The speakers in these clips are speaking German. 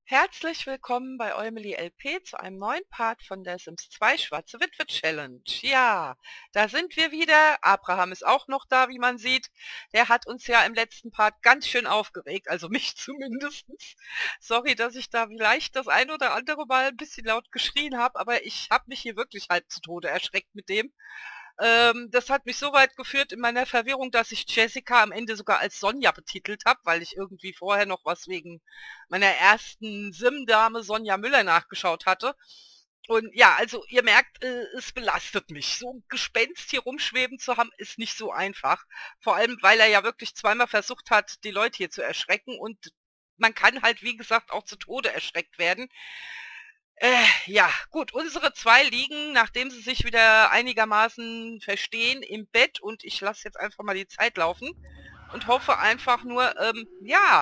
Herzlich willkommen bei Eumeli LP zu einem neuen Part von der Sims 2 Schwarze Witwe Challenge. Ja, da sind wir wieder. Abraham ist auch noch da, wie man sieht. Der hat uns ja im letzten Part ganz schön aufgeregt, also mich zumindest. Sorry, dass ich da vielleicht das ein oder andere Mal ein bisschen laut geschrien habe, aber ich habe mich hier wirklich halb zu Tode erschreckt mit dem. Das hat mich so weit geführt in meiner Verwirrung, dass ich Jessica am Ende sogar als Sonja betitelt habe, weil ich irgendwie vorher noch was wegen meiner ersten Sim-Dame Sonja Müller nachgeschaut hatte. Und ja, also ihr merkt, es belastet mich. So ein Gespenst hier rumschweben zu haben, ist nicht so einfach. Vor allem, weil er ja wirklich zweimal versucht hat, die Leute hier zu erschrecken. Und man kann halt, wie gesagt, auch zu Tode erschreckt werden. Ja, gut, unsere zwei liegen, nachdem sie sich wieder einigermaßen verstehen, im Bett und ich lasse jetzt einfach mal die Zeit laufen und hoffe einfach nur, ja,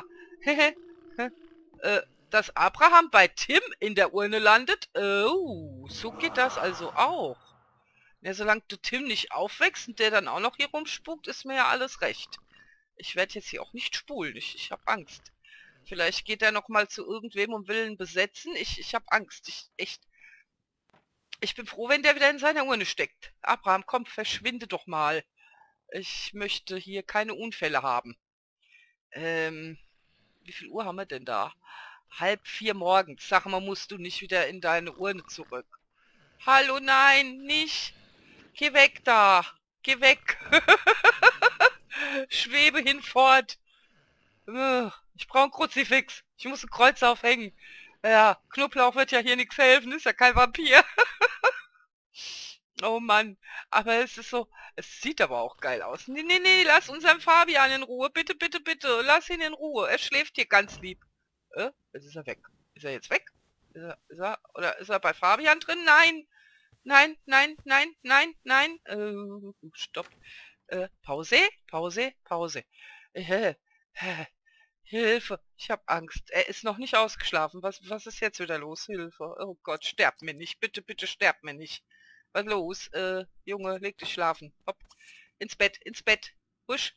dass Abraham bei Tim in der Urne landet. Oh, so geht das also auch. Ja, solange der Tim nicht aufwächst und der dann auch noch hier rumspukt, ist mir ja alles recht. Ich werde jetzt hier auch nicht spulen, ich habe Angst. Vielleicht geht er noch mal zu irgendwem und will ihn besetzen. Ich habe Angst. Ich bin froh, wenn der wieder in seiner Urne steckt. Abraham, komm, verschwinde doch mal. Ich möchte hier keine Unfälle haben. Wie viel Uhr haben wir denn da? 3:30 morgens. Sag mal, musst du nicht wieder in deine Urne zurück? Hallo, nein, nicht. Geh weg da. Geh weg. Schwebe hinfort. Ich brauche ein Kruzifix. Ich muss ein Kreuz aufhängen. Ja, Knoblauch wird ja hier nichts helfen, ist ja kein Vampir. Oh Mann, aber es ist so, es sieht aber auch geil aus. Nee, nee, nee, lass unseren Fabian in Ruhe. Bitte, bitte, bitte, lass ihn in Ruhe. Er schläft hier ganz lieb. Jetzt ist er weg. Ist er jetzt weg? Oder ist er bei Fabian drin? Nein, nein, nein, nein, nein, nein. Stopp. Pause, Pause, Pause. Äh, äh, Hilfe, ich habe Angst. Er ist noch nicht ausgeschlafen. Was ist jetzt wieder los? Hilfe. Oh Gott, sterbt mir nicht. Bitte, bitte sterbt mir nicht. Was los? Junge, leg dich schlafen. Hopp. Ins Bett, ins Bett. Husch.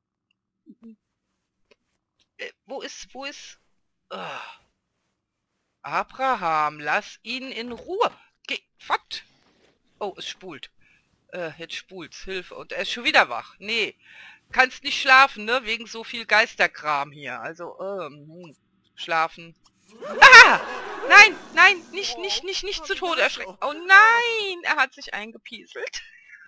Wo ist? Ah. Abraham, lass ihn in Ruhe. Geh, fort. Oh, es spult. Jetzt spult's. Hilfe. Und er ist schon wieder wach. Nee. Kannst nicht schlafen, ne? Wegen so viel Geisterkram hier. Also, schlafen. Ah! Nein, nein, nicht zu Tode erschrecken. Oh nein, er hat sich eingepieselt.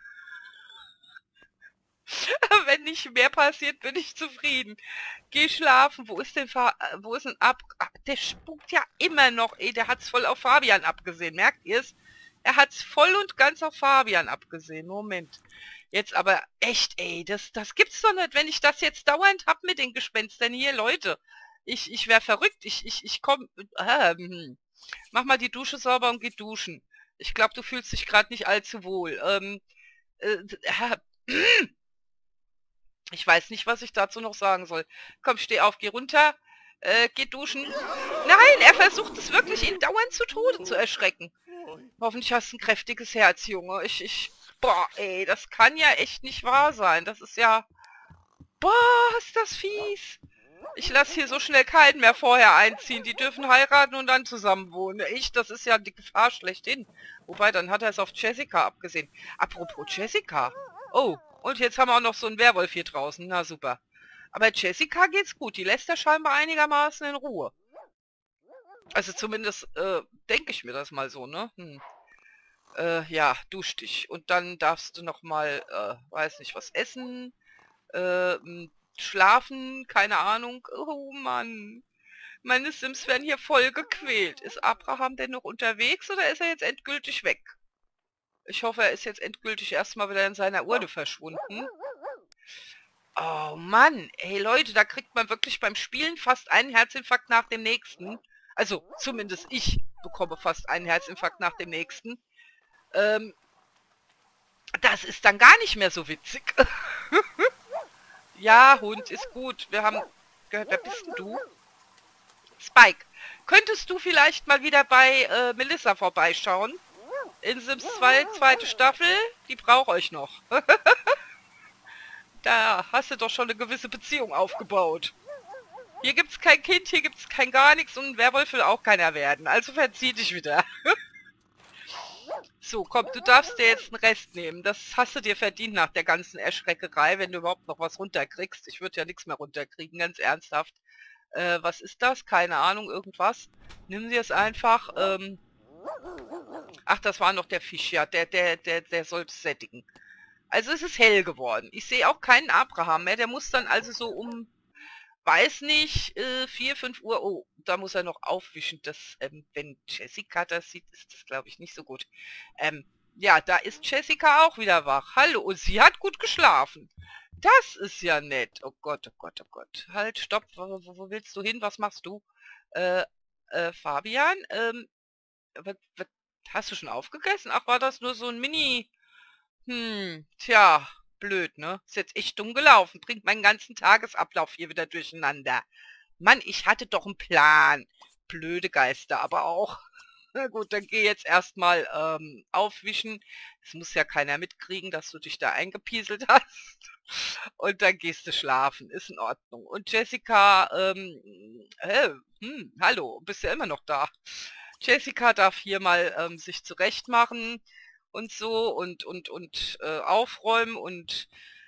Wenn nicht mehr passiert, bin ich zufrieden. Geh schlafen. Wo ist denn der spukt ja immer noch, ey. Der hat's voll auf Fabian abgesehen. Merkt ihr's? Er hat's voll und ganz auf Fabian abgesehen. Moment. Jetzt aber echt, ey. Das gibt's doch nicht, wenn ich das jetzt dauernd hab mit den Gespenstern hier, Leute. Ich wär verrückt. Ich komm. Mach mal die Dusche sauber und geh duschen. Ich glaube, du fühlst dich gerade nicht allzu wohl. Ich weiß nicht, was ich dazu noch sagen soll. Komm, steh auf, geh runter. Geh duschen. Nein, er versucht es wirklich, ihn dauernd zu Tode zu erschrecken. Hoffentlich hast du ein kräftiges Herz, Junge. Boah, ey, das kann ja echt nicht wahr sein. Das ist ja... Boah, ist das fies. Ich lasse hier so schnell keinen mehr vorher einziehen. Die dürfen heiraten und dann zusammenwohnen. Das ist ja die Gefahr schlechthin. Wobei, dann hat er es auf Jessica abgesehen. Apropos Jessica. Oh, und jetzt haben wir auch noch so einen Werwolf hier draußen. Na super. Aber Jessica geht's gut. Die lässt er scheinbar einigermaßen in Ruhe. Also zumindest denke ich mir das mal so, ne? Ja, dusch dich. Und dann darfst du noch mal, weiß nicht, was essen. Schlafen, keine Ahnung. Oh Mann. Meine Sims werden hier voll gequält. Ist Abraham denn noch unterwegs oder ist er jetzt endgültig weg? Ich hoffe, er ist jetzt endgültig erstmal wieder in seiner Urne verschwunden. Oh Mann, ey Leute, da kriegt man wirklich beim Spielen fast einen Herzinfarkt nach dem nächsten. Also, zumindest ich bekomme fast einen Herzinfarkt nach dem nächsten. Das ist dann gar nicht mehr so witzig. Ja, Hund, ist gut. Wir haben gehört, wer bist denn du? Spike, könntest du vielleicht mal wieder bei Melissa vorbeischauen? In Sims 2, zweite Staffel, die braucht euch noch. Da hast du doch schon eine gewisse Beziehung aufgebaut. Hier gibt's kein Kind, hier gibt's kein gar nichts und ein Werwolf will auch keiner werden. Also verzieh dich wieder. So, komm, du darfst dir jetzt einen Rest nehmen. Das hast du dir verdient nach der ganzen Erschreckerei, wenn du überhaupt noch was runterkriegst. Ich würde ja nichts mehr runterkriegen, ganz ernsthaft. Was ist das? Keine Ahnung, irgendwas. Nimm sie es einfach. Ach, das war noch der Fisch, ja. Der soll sättigen. Also es ist hell geworden. Ich sehe auch keinen Abraham mehr. Der muss dann also so um, weiß nicht, 4, 5 Uhr. Oh, da muss er noch aufwischen. Das, wenn Jessica das sieht, ist das, glaube ich, nicht so gut. Ja, da ist Jessica auch wieder wach. Hallo, und sie hat gut geschlafen. Das ist ja nett. Oh Gott, oh Gott, oh Gott. Halt, stopp. Wo willst du hin? Was machst du? Fabian, was hast du schon aufgegessen? Ach, war das nur so ein Mini... tja, blöd, ne? Ist jetzt echt dumm gelaufen. Bringt meinen ganzen Tagesablauf hier wieder durcheinander. Mann, ich hatte doch einen Plan. Blöde Geister, aber auch. Na gut, dann geh jetzt erstmal aufwischen. Es muss ja keiner mitkriegen, dass du dich da eingepieselt hast. Und dann gehst du schlafen. Ist in Ordnung. Und Jessica, hallo, bist ja immer noch da. Jessica darf hier mal sich zurechtmachen und so und aufräumen und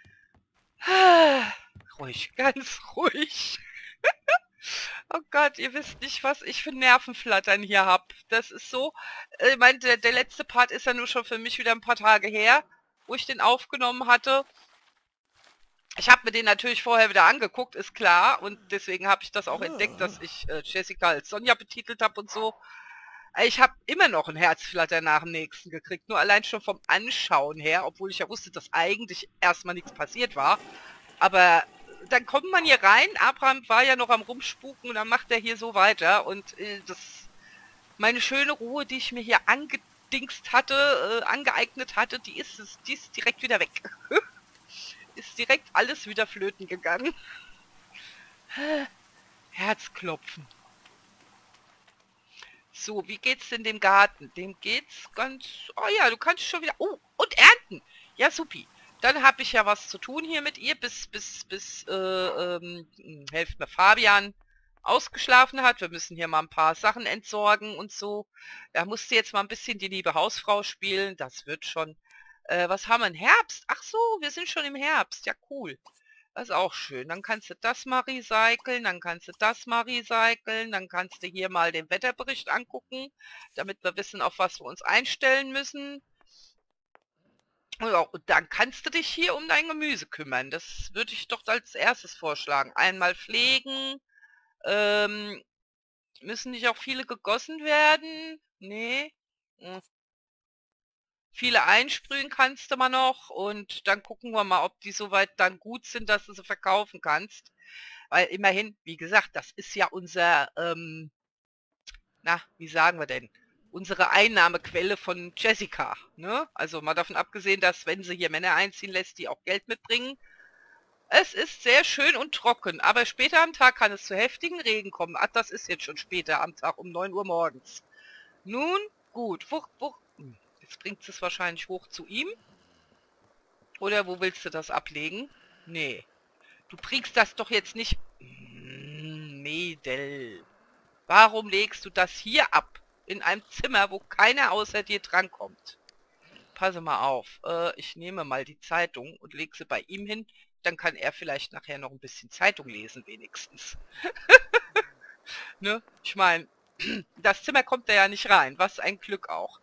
ruhig, ganz ruhig. Oh Gott, ihr wisst nicht, was ich für Nervenflattern hier hab. Das ist so, ich meine, der letzte Part ist ja nur schon für mich wieder ein paar Tage her, wo ich den aufgenommen hatte. Ich habe mir den natürlich vorher wieder angeguckt, ist klar. Und deswegen habe ich das auch entdeckt, dass ich Jessica als Sonja betitelt habe und so. Ich habe immer noch ein Herzflatter nach dem nächsten gekriegt. Nur allein schon vom Anschauen her, obwohl ich ja wusste, dass eigentlich erstmal nichts passiert war. Aber dann kommt man hier rein. Abraham war ja noch am Rumspuken und dann macht er hier so weiter. Und meine schöne Ruhe, die ich mir hier angedingst hatte, angeeignet hatte, die ist direkt wieder weg. Ist direkt alles wieder flöten gegangen. Herzklopfen. So, wie geht's denn dem Garten? Dem geht's ganz... Oh ja, du kannst schon wieder... Oh, und ernten! Ja, supi. Dann habe ich ja was zu tun hier mit ihr, bis helft mir Fabian ausgeschlafen hat. Wir müssen hier mal ein paar Sachen entsorgen und so. Da musste jetzt mal ein bisschen die liebe Hausfrau spielen. Das wird schon... was haben wir? Herbst? Ach so, wir sind schon im Herbst. Ja, cool. Das ist auch schön. Dann kannst du das mal recyceln, dann kannst du das mal recyceln, dann kannst du hier mal den Wetterbericht angucken, damit wir wissen, auf was wir uns einstellen müssen. Ja, und dann kannst du dich hier um dein Gemüse kümmern. Das würde ich doch als erstes vorschlagen. Einmal pflegen. Müssen nicht auch viele gegossen werden? Nee. Viele einsprühen kannst du mal noch und dann gucken wir mal, ob die soweit dann gut sind, dass du sie verkaufen kannst. Weil immerhin, wie gesagt, das ist ja unser, na, wie sagen wir denn, unsere Einnahmequelle von Jessica. Ne? Also mal davon abgesehen, dass wenn sie hier Männer einziehen lässt, die auch Geld mitbringen. Es ist sehr schön und trocken, aber später am Tag kann es zu heftigen Regen kommen. Ach, das ist jetzt schon später am Tag um 9 Uhr morgens. Nun, gut, jetzt bringt es wahrscheinlich hoch zu ihm. Oder wo willst du das ablegen? Nee. Du bringst das doch jetzt nicht... Mädel. Warum legst du das hier ab? In einem Zimmer, wo keiner außer dir drankommt. Passe mal auf. Ich nehme mal die Zeitung und lege sie bei ihm hin. Dann kann er vielleicht nachher noch ein bisschen Zeitung lesen, wenigstens. Ne? Ich meine, das Zimmer kommt er ja nicht rein. Was ein Glück auch.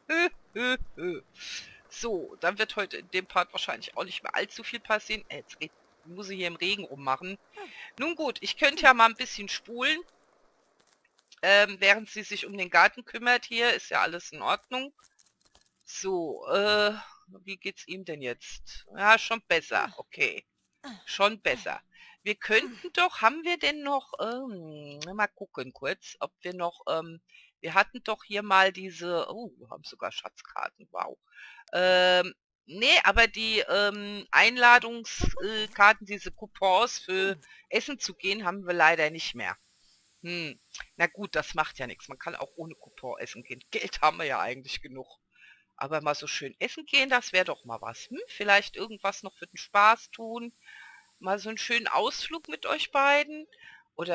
So, dann wird heute in dem Part wahrscheinlich auch nicht mehr allzu viel passieren. Jetzt muss ich hier im Regen rummachen. Nun gut, ich könnte ja mal ein bisschen spulen. Während sie sich um den Garten kümmert hier, ist ja alles in Ordnung. So, wie geht's ihm denn jetzt? Ja, schon besser. Okay. Schon besser. Wir könnten doch, haben wir denn noch, mal gucken kurz, ob wir noch, wir hatten doch hier mal diese, oh, wir haben sogar Schatzkarten, wow. Nee, aber die Einladungskarten, diese Coupons für Essen zu gehen, haben wir leider nicht mehr. Na gut, das macht ja nichts. Man kann auch ohne Coupon essen gehen. Geld haben wir ja eigentlich genug. Aber mal so schön essen gehen, das wäre doch mal was. Vielleicht irgendwas noch für den Spaß tun. Mal so einen schönen Ausflug mit euch beiden. Oder,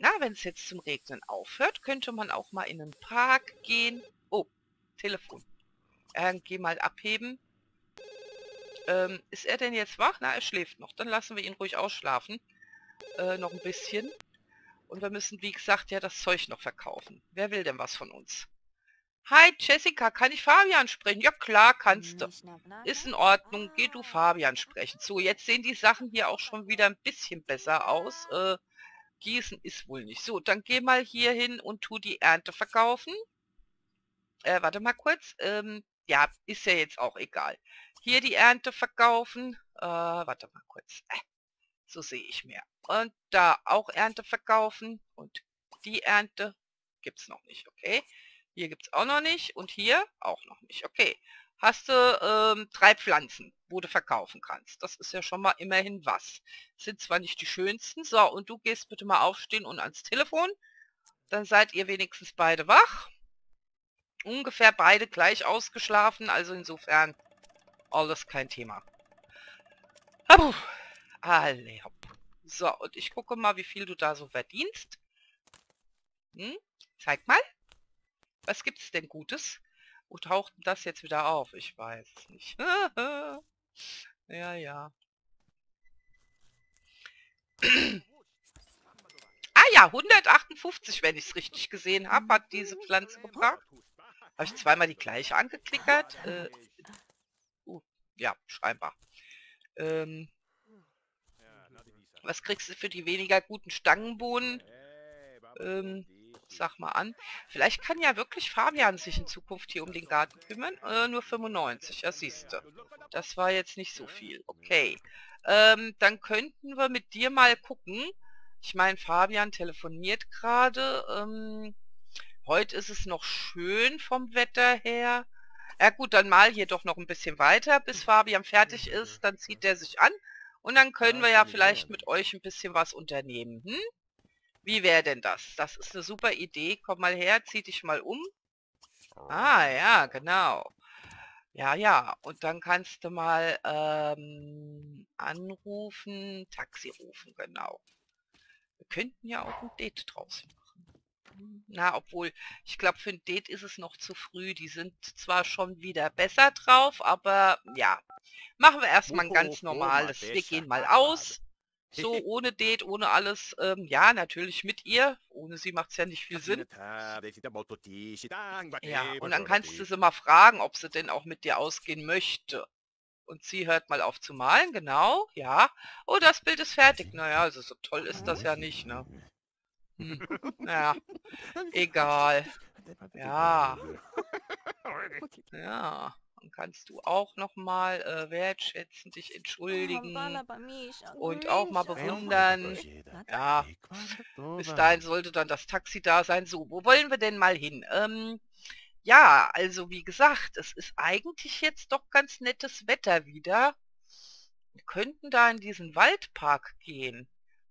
Na, wenn es jetzt zum Regnen aufhört, könnte man auch mal in den Park gehen. Oh, Telefon. Geh mal abheben. Ist er denn jetzt wach? Na, er schläft noch. Dann lassen wir ihn ruhig ausschlafen. Noch ein bisschen. Und wir müssen, wie gesagt, ja das Zeug noch verkaufen. Wer will denn was von uns? Hi, Jessica, kann ich Fabian sprechen? Ja, klar, kannst du. Ist in Ordnung, geh du Fabian sprechen. So, jetzt sehen die Sachen hier auch schon wieder ein bisschen besser aus. Gießen ist wohl nicht. So, dann geh mal hier hin und tu die Ernte verkaufen. Warte mal kurz. Ja, ist ja jetzt auch egal. Hier die Ernte verkaufen. Warte mal kurz. So sehe ich mehr. Und da auch Ernte verkaufen. Und die Ernte gibt es noch nicht, okay? Hier gibt es auch noch nicht. Und hier auch noch nicht, okay. Hast du 3 Pflanzen, wo du verkaufen kannst. Das ist ja schon mal immerhin was. Sind zwar nicht die schönsten. So, und du gehst bitte mal aufstehen und ans Telefon. Dann seid ihr wenigstens beide wach. Ungefähr beide gleich ausgeschlafen. Also insofern alles kein Thema. Puh. Alle hopp. So, und ich gucke mal, wie viel du da so verdienst. Zeig mal. Was gibt's denn Gutes? Wo taucht denn das jetzt wieder auf? Ich weiß es nicht. Ja, ja. Ah ja, 158, wenn ich es richtig gesehen habe, hat diese Pflanze gebracht. Habe ich zweimal die gleiche angeklickert? Ja, scheinbar. Was kriegst du für die weniger guten Stangenbohnen? Sag mal an. Vielleicht kann ja wirklich Fabian sich in Zukunft hier um den Garten kümmern. Nur 95, ja siehst du. Das war jetzt nicht so viel. Okay. Dann könnten wir mit dir mal gucken. Ich meine, Fabian telefoniert gerade. Heute ist es noch schön vom Wetter her. Ja gut, dann mal hier doch noch ein bisschen weiter, bis Fabian fertig ist. Dann zieht er sich an. Und dann können wir ja vielleicht mit euch ein bisschen was unternehmen. Wie wäre denn das? Das ist eine super Idee. Komm mal her, zieh dich mal um. Ah, ja, genau. Ja, ja. Und dann kannst du mal anrufen, Taxi rufen, genau. Wir könnten ja auch ein Date draus machen. Na, obwohl, ich glaube, für ein Date ist es noch zu früh. Die sind zwar schon wieder besser drauf, aber ja. Machen wir erstmal ein ganz normales. Wir gehen mal aus. So, ohne Date, ohne alles. Ja, natürlich mit ihr. Ohne sie macht es ja nicht viel Sinn. Ja, und dann kannst du sie mal fragen, ob sie denn auch mit dir ausgehen möchte. Und sie hört mal auf zu malen, genau, ja. Oh, das Bild ist fertig. Naja, also so toll ist das ja nicht, ne? Naja, egal. Ja. Ja. Dann kannst du auch nochmal wertschätzen, dich entschuldigen und auch mal bewundern. Ja, bis dahin sollte dann das Taxi da sein. So, wo wollen wir denn mal hin? Ja, also wie gesagt, es ist eigentlich jetzt doch ganz nettes Wetter wieder. Wir könnten da in diesen Waldpark gehen.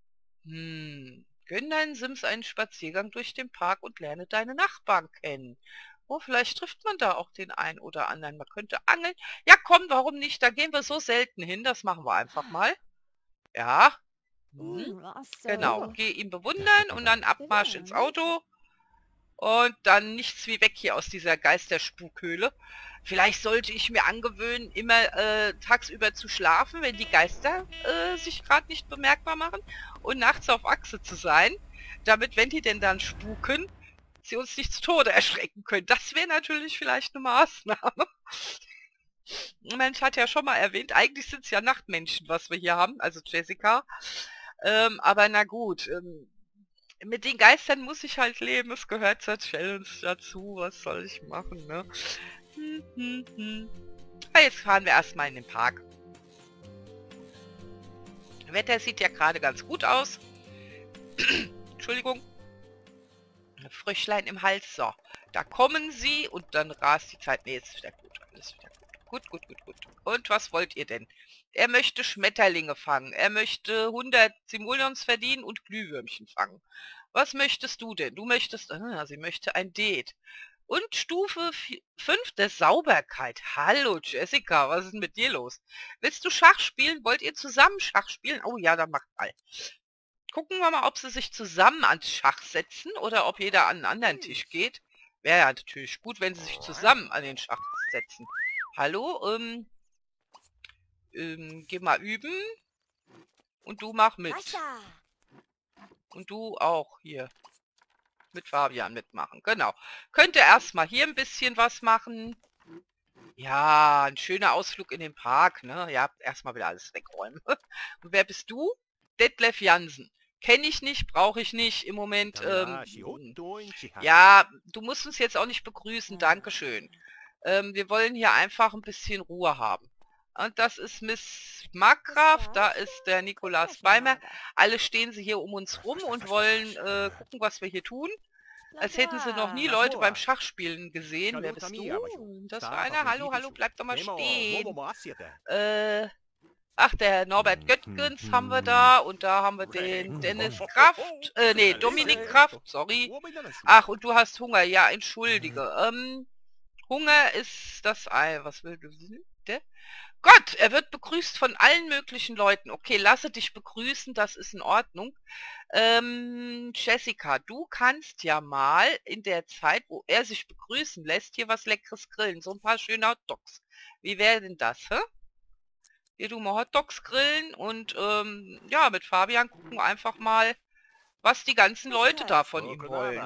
Gönn deinen Sims einen Spaziergang durch den Park und lerne deine Nachbarn kennen. Oh, vielleicht trifft man da auch den einen oder anderen. Man könnte angeln. Ja, komm, warum nicht? Da gehen wir so selten hin. Das machen wir einfach mal. Ja. Genau. Geh ihn bewundern und dann Abmarsch ins Auto. Und dann nichts wie weg hier aus dieser Geisterspukhöhle. Vielleicht sollte ich mir angewöhnen, immer tagsüber zu schlafen, wenn die Geister sich gerade nicht bemerkbar machen. Und nachts auf Achse zu sein. Damit, wenn die denn dann spuken, sie uns nicht zu Tode erschrecken können. Das wäre natürlich vielleicht eine Maßnahme. Mensch hat ja schon mal erwähnt, eigentlich sind es ja Nachtmenschen, was wir hier haben, also Jessica. Aber na gut, mit den Geistern muss ich halt leben, es gehört zur Challenge dazu, was soll ich machen, ne? Aber jetzt fahren wir erstmal in den Park. Das Wetter sieht ja gerade ganz gut aus. Entschuldigung. Fröschlein im Hals. So, da kommen sie und dann rast die Zeit. Ne, jetzt ist wieder gut. Alles wieder gut. Gut, gut, gut, gut. Und was wollt ihr denn? Er möchte Schmetterlinge fangen. Er möchte 100 Simoleons verdienen und Glühwürmchen fangen. Was möchtest du denn? Du möchtest... sie möchte ein Date. Und Stufe 5 der Sauberkeit. Hallo Jessica, was ist denn mit dir los? Willst du Schach spielen? Wollt ihr zusammen Schach spielen? Oh ja, dann macht mal. Gucken wir mal, ob sie sich zusammen ans Schach setzen oder ob jeder an einen anderen Tisch geht. Wäre ja natürlich gut, wenn sie sich zusammen an den Schach setzen. Hallo, geh mal üben. Und du mach mit. Und du auch hier. Mit Fabian mitmachen. Genau. Könnt ihr erstmal hier ein bisschen was machen. Ja, ein schöner Ausflug in den Park, ne? Ja, erstmal wieder alles wegräumen. Und wer bist du? Detlef Jansen. Kenne ich nicht, brauche ich nicht im Moment. Ja, du musst uns jetzt auch nicht begrüßen, Dankeschön. Wir wollen hier einfach ein bisschen Ruhe haben. Und das ist Miss Markgraf, da ist der Nikolaus Beimer. Alle stehen sie hier um uns rum und wollen gucken, was wir hier tun. Als hätten sie noch nie Leute beim Schachspielen gesehen. Wer bist du? Das war einer. Hallo, hallo, bleib doch mal stehen. Ach, der Norbert Göttgens haben wir da. Und da haben wir den Dennis Kraft. Nee, Dominik Kraft, sorry. Ach, und du hast Hunger. Ja, entschuldige. Hunger ist das Ei. Was will du? Gott, er wird begrüßt von allen möglichen Leuten. Okay, lasse dich begrüßen, das ist in Ordnung. Jessica, du kannst ja mal in der Zeit, wo er sich begrüßen lässt, hier was Leckeres grillen. So ein paar schöne Hotdogs. Wie wäre denn das, hä? Hier du mal Hotdogs grillen und ja, mit Fabian gucken wir einfach mal, was die ganzen Leute da von ihm wollen.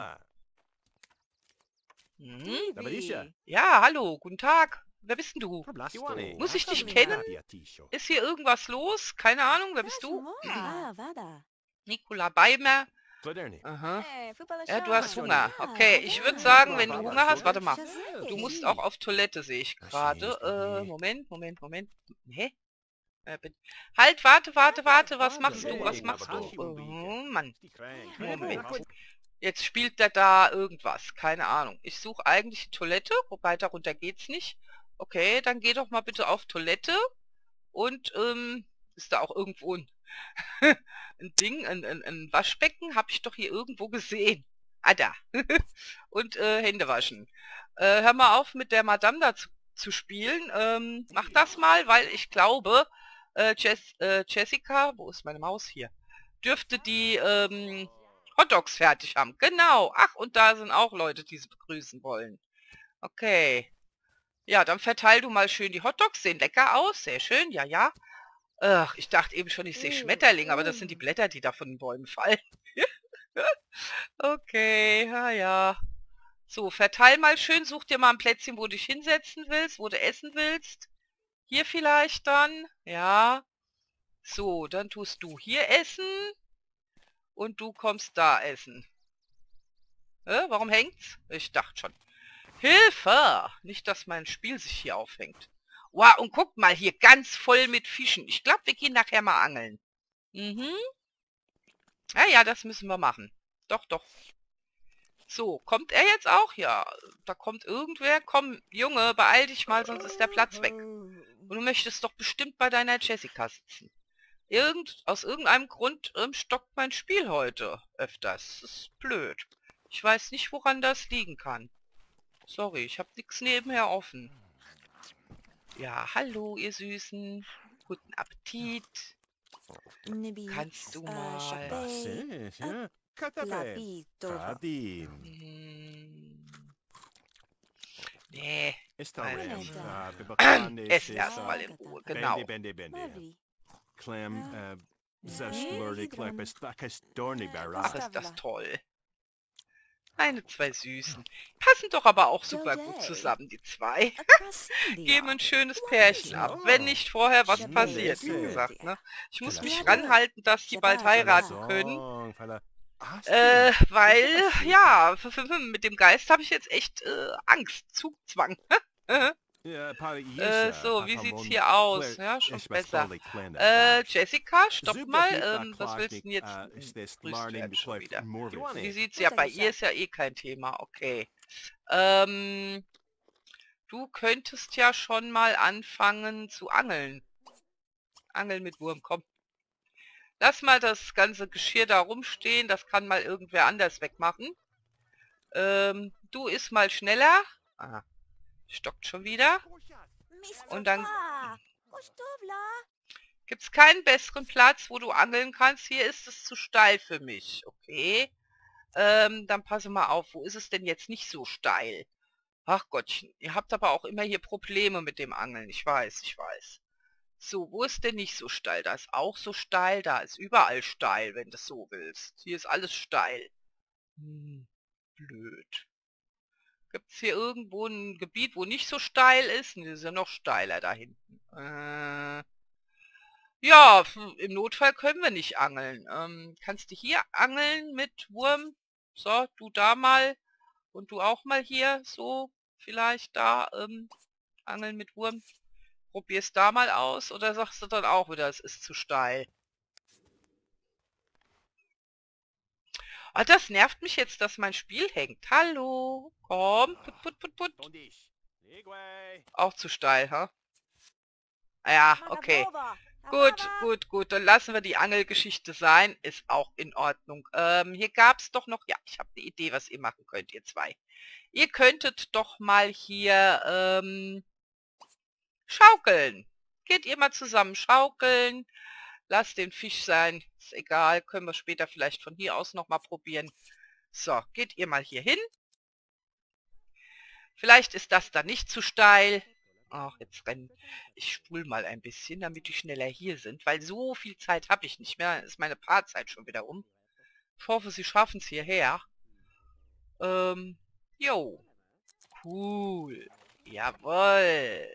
Ja, hallo, guten Tag. Wer bist denn du? Muss ich dich kennen? Ist hier irgendwas los? Keine Ahnung, wer bist du? Nikola Beimer. Aha. Ja, du hast Hunger. Okay, ich würde sagen, wenn du Hunger hast, warte mal. Du musst auch auf Toilette, sehe ich gerade. Moment. Hä? Halt, warte, was machst du? Oh, Mann. Moment. Jetzt spielt der da irgendwas, keine Ahnung. Ich suche eigentlich die Toilette, wobei darunter geht's nicht. Okay, dann geh doch mal bitte auf Toilette. Und, ist da auch irgendwo ein, ein Ding, ein Waschbecken? Habe ich doch hier irgendwo gesehen. Ah, da. Und, Hände waschen. Hör mal auf, mit der Madame da zu spielen. Mach das mal, weil ich glaube, Jessica, wo ist meine Maus hier? Dürfte die, Hotdogs fertig haben. Genau. Ach, und da sind auch Leute, die sie begrüßen wollen. Okay. Ja, dann verteil du mal schön die Hotdogs. Sehen lecker aus. Sehr schön. Ja, ja. Ach, ich dachte eben schon, ich sehe Schmetterlinge, aber das sind die Blätter, die da von den Bäumen fallen. Okay, ja. So, verteil mal schön. Such dir mal ein Plätzchen, wo du dich hinsetzen willst, wo du essen willst. Hier vielleicht dann. Ja. So, dann tust du hier essen. Und du kommst da essen. Warum hängt's? Ich dachte schon. Hilfe! Nicht, dass mein Spiel sich hier aufhängt. Wow, und guck mal, hier ganz voll mit Fischen. Ich glaube, wir gehen nachher mal angeln. Ja, das müssen wir machen. Doch. So, kommt er jetzt auch? Ja, da kommt irgendwer. Komm, Junge, beeil dich mal, sonst ist der Platz weg. Und du möchtest doch bestimmt bei deiner Jessica sitzen. Aus irgendeinem Grund stockt mein Spiel heute öfters. Das ist blöd. Ich weiß nicht, woran das liegen kann. Sorry, ich habe nichts nebenher offen. Ja, hallo, ihr Süßen. Guten Appetit. Kannst du mal... Nee. Essen erstmal in Ruhe, genau. Ach, ist das toll. Meine zwei Süßen. Passen doch aber auch super gut zusammen, die zwei. Geben ein schönes Pärchen ab. Wenn nicht vorher was passiert, wie gesagt, ne? Ich muss mich ranhalten, dass die bald heiraten können. Weil, ja, mit dem Geist habe ich jetzt echt Angst, Zugzwang. So, wie sieht's hier aus? Ja, schon besser. Jessica, stopp mal. Was willst du denn jetzt? Grüßt werden schon wieder. Wie sieht's? Ja, bei ihr ist ja eh kein Thema. Okay. Du könntest ja schon mal anfangen zu angeln. Angeln mit Wurm, komm. Lass mal das ganze Geschirr da rumstehen. Das kann mal irgendwer anders wegmachen. Du isst mal schneller. Aha. Stockt schon wieder. Und dann... Gibt es keinen besseren Platz, wo du angeln kannst? Hier ist es zu steil für mich. Okay. Dann passe mal auf. Wo ist es denn jetzt nicht so steil? Ach Gottchen, ihr habt aber auch immer hier Probleme mit dem Angeln. Ich weiß, ich weiß. So, wo ist denn nicht so steil? Da ist auch so steil. Da ist überall steil, wenn du es so willst. Hier ist alles steil. Blöd. Gibt es hier irgendwo ein Gebiet, wo nicht so steil ist? Nee, das ist ja noch steiler da hinten. Ja, im Notfall können wir nicht angeln. Kannst du hier angeln mit Wurm? So, du da mal und du auch mal hier. So, vielleicht da angeln mit Wurm. Probier's da mal aus oder sagst du dann auch wieder, es ist zu steil? Ah, das nervt mich jetzt, dass mein Spiel hängt. Hallo, komm, put, put, put, put. Auch zu steil, ha? Ja, okay. Gut, gut, gut. Dann lassen wir die Angelgeschichte sein. Ist auch in Ordnung. Hier gab es doch noch... Ja, ich habe eine Idee, was ihr machen könnt, ihr zwei. Ihr könntet doch mal hier schaukeln. Geht ihr mal zusammen schaukeln. Lasst den Fisch sein. Ist egal. Können wir später vielleicht von hier aus nochmal probieren. So, geht ihr mal hier hin. Vielleicht ist das dann nicht zu steil. Ach, jetzt rennen. Ich spule mal ein bisschen, damit die schneller hier sind, weil so viel Zeit habe ich nicht mehr. Dann ist meine Paarzeit schon wieder um. Ich hoffe, sie schaffen es hierher. Jo. Cool. Jawohl.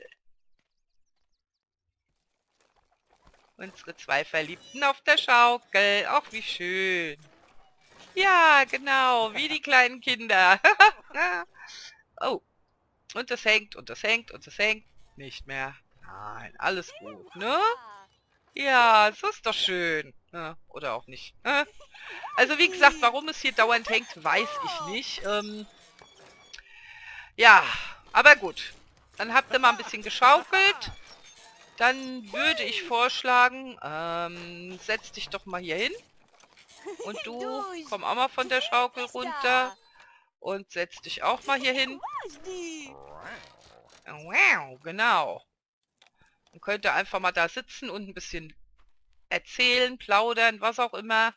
Unsere zwei Verliebten auf der Schaukel. Ach, wie schön. Ja, genau, wie die kleinen Kinder. Oh. Und es hängt, und es hängt, und es hängt. Nicht mehr. Nein, alles gut, ne? Ja, so ist doch schön. Ja, oder auch nicht. Also wie gesagt, warum es hier dauernd hängt, weiß ich nicht. Ja, aber gut. Dann habt ihr mal ein bisschen geschaukelt. Dann würde ich vorschlagen, setz dich doch mal hier hin. Und du, komm auch mal von der Schaukel runter. Und setz dich auch mal hier hin. Wow, genau. Man könnte einfach mal da sitzen und ein bisschen erzählen, plaudern, was auch immer.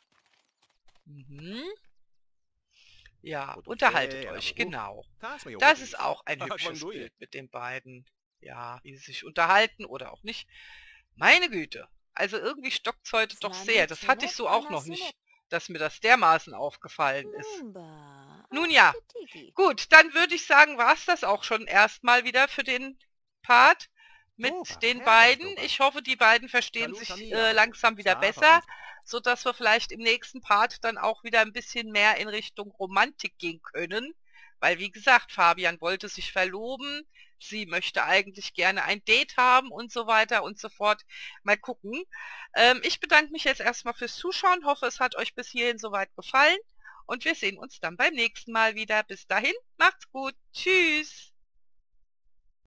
Ja, unterhaltet euch, genau. Das ist auch ein hübsches Bild mit den beiden. Ja, wie sie sich unterhalten oder auch nicht. Meine Güte. Also irgendwie stockt es heute doch sehr. Das hatte ich so auch noch nicht, dass mir das dermaßen aufgefallen ist. Nun ja, gut, dann würde ich sagen, war es das auch schon erstmal wieder für den Part mit den beiden. Ich hoffe, die beiden verstehen sich langsam wieder besser, sodass wir vielleicht im nächsten Part dann auch wieder ein bisschen mehr in Richtung Romantik gehen können. Weil, wie gesagt, Fabian wollte sich verloben, sie möchte eigentlich gerne ein Date haben und so weiter und so fort. Mal gucken. Ich bedanke mich jetzt erstmal fürs Zuschauen, hoffe, es hat euch bis hierhin soweit gefallen. Und wir sehen uns dann beim nächsten Mal wieder. Bis dahin, macht's gut. Tschüss.